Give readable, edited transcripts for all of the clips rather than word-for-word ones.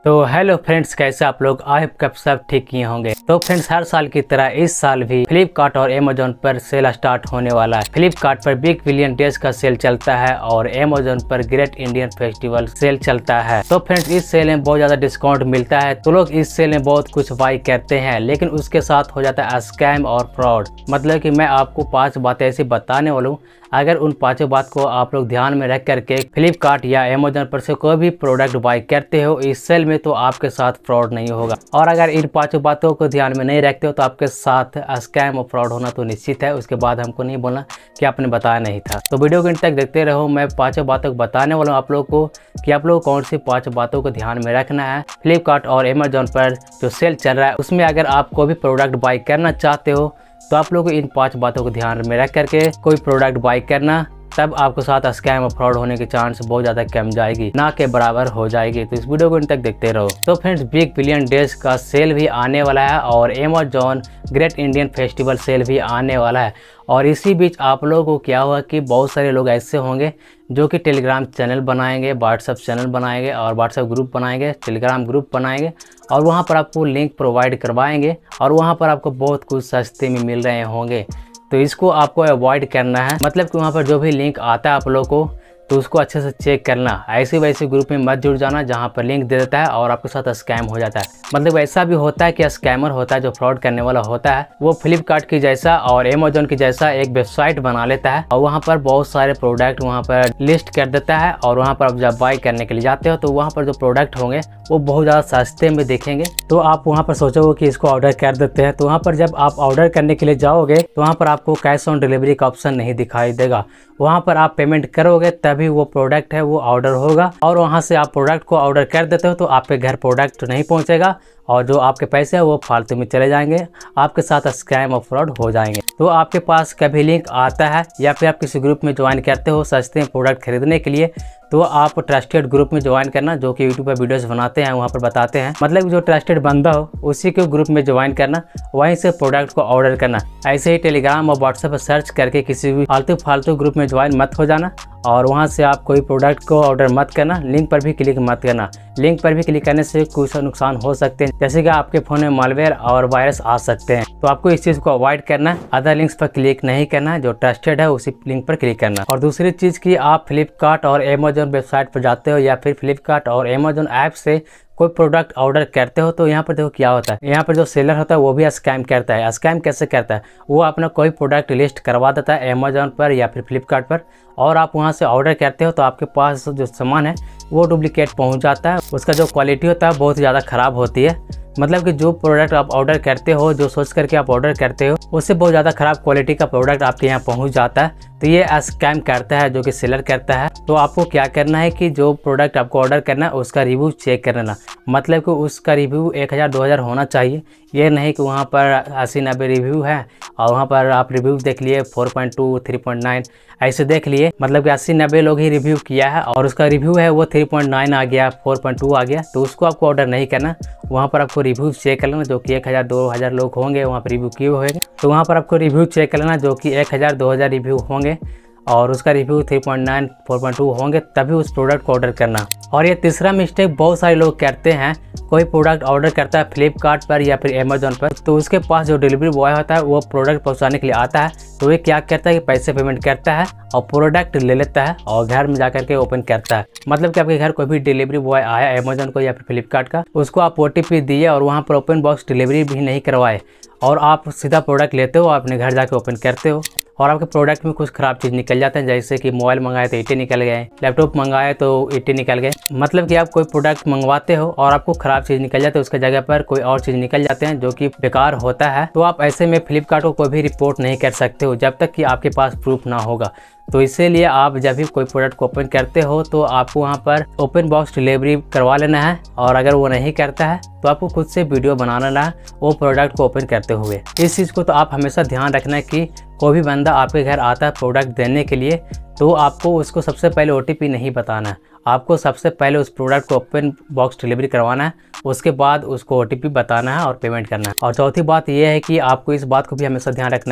तो hello friends, कैसे आप लोग? आई होप आप सब ठीक ही होंगे। तो फ्रेंड्स, हर साल की तरह इस साल भी फ्लिपकार्ट और अमेजोन पर सेल स्टार्ट होने वाला है। फ्लिपकार्ट पर बिग बिलियन डेज का सेल चलता है और अमेजोन पर ग्रेट इंडियन फेस्टिवल सेल चलता है। तो फ्रेंड्स, इस सेल में बहुत ज्यादा डिस्काउंट मिलता है, तो लोग इस सेल में बहुत कुछ बाई करते हैं, लेकिन उसके साथ हो जाता है स्कैम और फ्रॉड। मतलब कि मैं आपको 5 बातें ऐसी बताने वाला हूँ, अगर उन 5 बात को आप लोग ध्यान में रख करके फ्लिपकार्ट या अमेजोन पर से कोई भी प्रोडक्ट बाई करते हो इस सेल में, तो आपके साथ फ्रॉड नहीं होगा। और अगर इन 5 बातों को ध्यान में नहीं रखते हो तो आपके साथ स्कैम और फ्रॉड होना तो निश्चित है। उसके बाद हमको नहीं बोलना कि आपने बताया नहीं था। तो वीडियो को अंत तक देखते रहो। मैं 5 बातों को बताने वाला हूँ आप लोग को कि आप लोग कौन सी 5 बातों को ध्यान में रखना है। फ्लिपकार्ट और अमेजोन पर जो सेल चल रहा है उसमें अगर आप कोई भी प्रोडक्ट बाई करना चाहते हो तो आप लोगों को इन 5 बातों को ध्यान में रख करके कोई प्रोडक्ट बाई करना, तब आपके साथ स्कैम और फ्रॉड होने की चांस बहुत ज़्यादा कम जाएगी, ना के बराबर हो जाएगी। तो इस वीडियो को अंत तक देखते रहो। तो फ्रेंड्स, बिग बिलियन डेज का सेल भी आने वाला है और Amazon great Indian festival sale भी आने वाला है। और इसी बीच आप लोगों को क्या हुआ कि बहुत सारे लोग ऐसे होंगे जो कि टेलीग्राम चैनल बनाएंगे, व्हाट्सएप चैनल बनाएंगे और व्हाट्सएप ग्रुप बनाएंगे, टेलीग्राम ग्रुप बनाएंगे और वहाँ पर आपको लिंक प्रोवाइड करवाएंगे और वहाँ पर आपको बहुत कुछ सस्ते में मिल रहे होंगे। तो इसको आपको अवॉइड करना है। मतलब कि वहाँ पर जो भी लिंक आता है आप लोगों को तो उसको अच्छे से चेक करना। ऐसे वैसे ग्रुप में मत जुड़ जाना जहाँ पर लिंक दे देता है और आपके साथ स्कैम हो जाता है। मतलब ऐसा भी होता है कि स्कैमर होता है जो फ्रॉड करने वाला होता है, वो फ्लिपकार्ट की जैसा और अमेजोन की जैसा एक वेबसाइट बना लेता है और वहाँ पर बहुत सारे प्रोडक्ट वहाँ पर लिस्ट कर देता है और वहाँ पर आप जब बाई करने के लिए जाते हो तो वहाँ पर जो प्रोडक्ट होंगे वो बहुत ज़्यादा सस्ते में दिखेंगे। तो आप वहाँ पर सोचोगे कि इसको ऑर्डर कर देते हैं, तो वहाँ पर जब आप ऑर्डर करने के लिए जाओगे तो वहाँ पर आपको कैश ऑन डिलीवरी का ऑप्शन नहीं दिखाई देगा। वहाँ पर आप पेमेंट करोगे तभी वो प्रोडक्ट है वो ऑर्डर होगा और वहाँ से आप प्रोडक्ट को ऑर्डर कर देते हो तो आपके घर प्रोडक्ट नहीं पहुँचेगा और जो आपके पैसे हैं वो फालतू में चले जाएंगे, आपके साथ स्कैम और फ्रॉड हो जाएंगे। तो आपके पास कभी लिंक आता है या फिर आप किसी ग्रुप में ज्वाइन करते हो सस्ते में प्रोडक्ट खरीदने के लिए, तो आप ट्रस्टेड ग्रुप में ज्वाइन करना जो कि यूट्यूब पर वीडियोस बनाते हैं, वहाँ पर बताते हैं। मतलब जो ट्रस्टेड बंदा हो उसी के ग्रुप में ज्वाइन करना, वहीं से प्रोडक्ट को ऑर्डर करना। ऐसे ही टेलीग्राम और व्हाट्सएप पर सर्च करके किसी भी फालतू ग्रुप में ज्वाइन मत हो जाना और वहाँ से आप कोई प्रोडक्ट को ऑर्डर मत करना। लिंक पर भी क्लिक मत करना। लिंक पर भी क्लिक करने से कुछ नुकसान हो सकते हैं, जैसे कि आपके फ़ोन में मालवेयर और वायरस आ सकते हैं। तो आपको इस चीज़ को अवॉइड करना है। अदर लिंक्स पर क्लिक नहीं करना, जो ट्रस्टेड है उसी लिंक पर क्लिक करना। और दूसरी चीज़ कि आप फ्लिपकार्ट और अमेजोन वेबसाइट पर जाते हो या फिर फ्लिपकार्ट और अमेजोन ऐप से कोई प्रोडक्ट ऑर्डर करते हो तो यहाँ पर देखो क्या होता है। यहाँ पर जो सेलर होता है वो भी स्कैम करता है। स्कैम कैसे करता है? वो अपना कोई प्रोडक्ट लिस्ट करवा देता है अमेजोन पर या फिर फ्लिपकार्ट पर और आप वहाँ से ऑर्डर करते हो तो आपके पास जो सामान है वो डुप्लीकेट पहुँच जाता है। उसका जो क्वालिटी होता है बहुत ज़्यादा ख़राब होती है। मतलब कि जो प्रोडक्ट आप ऑर्डर करते हो, जो सोच करके आप ऑर्डर करते हो, उससे बहुत ज़्यादा ख़राब क्वालिटी का प्रोडक्ट आपके यहाँ पहुँच जाता है। तो ये स्कैम करता है जो कि सेलर करता है। तो आपको क्या करना है कि जो प्रोडक्ट आपको ऑर्डर करना है उसका रिव्यू चेक कर लेना। मतलब कि उसका रिव्यू 1000-2000 होना चाहिए। ये नहीं कि वहाँ पर 80-90 रिव्यू है और वहाँ पर आप रिव्यू देख लिए 4.2, 3.9 ऐसे देख लिए। मतलब कि 80-90 लोग ही रिव्यू किया है और उसका रिव्यू है वो 3.9 आ गया, 4.2 आ गया, तो उसको आपको ऑर्डर नहीं करना। वहाँ पर आपको रिव्यू चेक कर लेना जो कि 1000-2000 लोग होंगे वहाँ पर रिव्यू किए होंगे, तो वहाँ पर आपको रिव्यू चेक कर लेना जो कि 1000-2000 रिव्यू होंगे और उसका रिव्यू 3.9, 4.2 होंगे, तभी उस प्रोडक्ट को ऑर्डर करना। और ये तीसरा मिस्टेक बहुत सारे लोग करते हैं। कोई प्रोडक्ट ऑर्डर करता है फ्लिपकार्ट पर या फिर अमेजोन पर, तो उसके पास जो डिलीवरी बॉय होता है वो प्रोडक्ट पहुंचाने के लिए आता है, तो ये क्या करता है कि पैसे पेमेंट करता है और प्रोडक्ट ले लेता है और घर में जाकर के ओपन करता है। मतलब कि आपके घर कोई भी डिलीवरी बॉय आया अमेजोन को या फिर फ्लिपकार्ट का, उसको आप OTP दिए और वहाँ पर ओपन बॉक्स डिलीवरी भी नहीं करवाए और आप सीधा प्रोडक्ट लेते हो, अपने घर जाके ओपन करते हो और आपके प्रोडक्ट में कुछ ख़राब चीज़ निकल जाते हैं। जैसे कि मोबाइल मंगाए तो ईंटें निकल गए, लैपटॉप मंगाए तो ईंटें निकल गए। मतलब कि आप कोई प्रोडक्ट मंगवाते हो और आपको ख़राब चीज़ निकल जाती है, उसके जगह पर कोई और चीज़ निकल जाते हैं जो कि बेकार होता है। तो आप ऐसे में फ्लिपकार्ट को कोई भी रिपोर्ट नहीं कर सकते हो जब तक कि आपके पास प्रूफ ना होगा। तो इसीलिए आप जब भी कोई प्रोडक्ट को ओपन करते हो तो आपको वहाँ पर ओपन बॉक्स डिलीवरी करवा लेना है और अगर वो नहीं करता है तो आपको खुद से वीडियो बना लेना है वो प्रोडक्ट को ओपन करते हुए। इस चीज़ को तो आप हमेशा ध्यान रखना है कि कोई भी बंदा आपके घर आता है प्रोडक्ट देने के लिए तो आपको उसको सबसे पहले OTP नहीं बताना है। आपको सबसे पहले उस प्रोडक्ट को ओपन बॉक्स डिलीवरी करवाना है, उसके बाद उसको OTP बताना है और पेमेंट करना है। और चौथी बात यह है कि आपको इस बात को भी हमेशा ध्यान रखना है,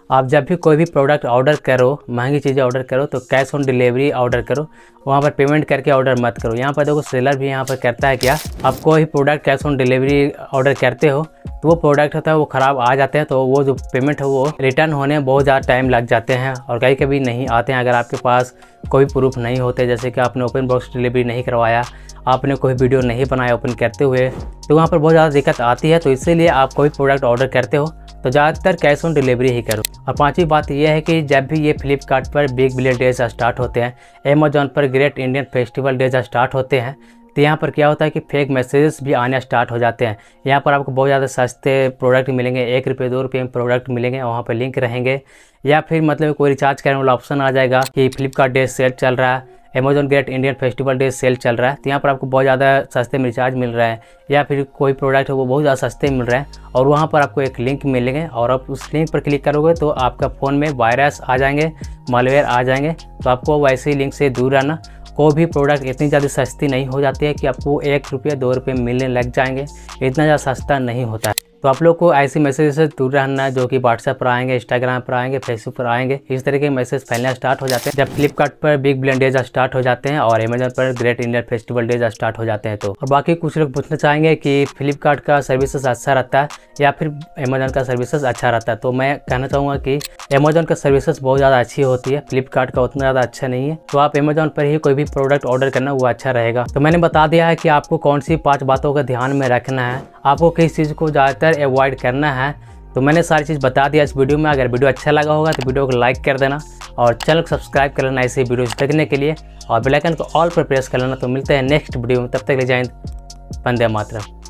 आप जब भी कोई भी प्रोडक्ट ऑर्डर करो, महंगी चीज़ें ऑर्डर करो तो कैश ऑन डिलीवरी ऑर्डर करो, वहाँ पर पेमेंट करके ऑर्डर मत करो। यहाँ पर देखो सेलर भी यहाँ पर करता है क्या, आप कोई product cash on delivery order करते हो तो वो प्रोडक्ट होता है वो ख़राब आ जाते हैं, तो वो जो पेमेंट है वो रिटर्न होने में बहुत ज़्यादा टाइम लग जाते हैं और कहीं कभी नहीं आते हैं। अगर आपके पास कोई प्रूफ नहीं होते, जैसे कि आपने ओपन बॉक्स डिलीवरी नहीं करवाया, आपने कोई वीडियो नहीं बनाया ओपन करते हुए, तो वहाँ पर बहुत ज़्यादा दिक्कत आती है। तो इसीलिए आप कोई प्रोडक्ट ऑर्डर करते हो तो ज़्यादातर कैश ऑन डिलीवरी ही करो। और पांचवी बात यह है कि जब भी ये फ्लिपकार्ट पर बिग बिलियन डेज स्टार्ट होते हैं, अमेजॉन पर great Indian festival days start होते हैं, तो यहाँ पर क्या होता है कि फेक मैसेजेस भी आने स्टार्ट हो जाते हैं। यहाँ पर आपको बहुत ज़्यादा सस्ते प्रोडक्ट मिलेंगे, 1 रुपये 2 रुपये में प्रोडक्ट मिलेंगे, वहाँ पर लिंक रहेंगे, या फिर मतलब कोई रिचार्ज करने वाला ऑप्शन आ जाएगा कि फ्लिपकार्ट डे सेल चल रहा है, Amazon great Indian festival day sale चल रहा है, तो यहाँ पर आपको बहुत ज़्यादा सस्ते में रिचार्ज मिल रहा है, या फिर कोई प्रोडक्ट है वो बहुत ज़्यादा सस्ते मिल रहा है, और वहाँ पर आपको एक लिंक मिलेंगे और आप उस लिंक पर क्लिक करोगे तो आपका फ़ोन में वायरस आ जाएंगे, मालवेयर आ जाएंगे। तो आपको वैसे ही लिंक से दूर रहना। कोई भी प्रोडक्ट इतनी ज़्यादा सस्ती नहीं हो जाती है कि आपको 1 रुपये 2 रुपये मिलने लग जाएंगे, इतना ज़्यादा सस्ता नहीं होता है। तो आप लोग को ऐसे मैसेज से दूर रहना है जो कि व्हाट्सएप पर आएंगे, इंस्टाग्राम पर आएंगे, फेसबुक पर आएंगे, इस तरह के मैसेज फैलना स्टार्ट हो जाते हैं जब फ्लिपकार्ट पर बिग बिलियन डेज स्टार्ट हो जाते हैं और अमेजॉन पर great Indian festival days start हो जाते हैं। तो और बाकी कुछ लोग पूछना चाहेंगे कि फ्लिपकार्ट का सर्विसेज अच्छा रहता है या फिर अमेजॉन का सर्विसेज अच्छा रहता है। तो मैं कहना चाहूँगा कि अमेजॉन का सर्विसेज बहुत ज़्यादा अच्छी होती है, फ्लिपकार्ट का उतना ज़्यादा अच्छा नहीं है। तो आप अमेजॉन पर ही कोई भी प्रोडक्ट ऑर्डर करना वो अच्छा रहेगा। तो मैंने बता दिया है कि आपको कौन सी 5 बातों का ध्यान में रखना है, आपको किस चीज़ को ज़्यादातर अवॉइड करना है। तो मैंने सारी चीज़ बता दिया इस वीडियो में। अगर वीडियो अच्छा लगा होगा तो वीडियो को लाइक कर देना और चैनल को सब्सक्राइब कर लेना ऐसे वीडियोस देखने के लिए, और बेल आइकन को ऑल पर प्रेस कर लेना। तो मिलते हैं नेक्स्ट वीडियो में, तब तक ले जाएं, वंदे मातरम।